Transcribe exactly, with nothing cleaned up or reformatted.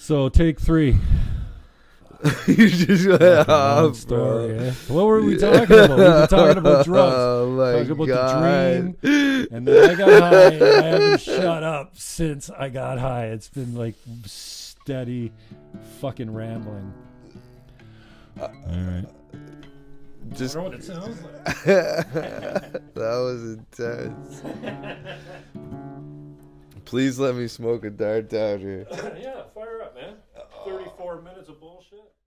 So take three. You just went off, story, bro. eh? What were we talking about? We were talking about drugs. Oh my talking about God. the dream. And then I got high, and I haven't shut up since I got high. It's been like steady fucking rambling. Uh, All right. Just I don't know what it sounds like. That was intense. Please let me smoke a dart down here. Yeah.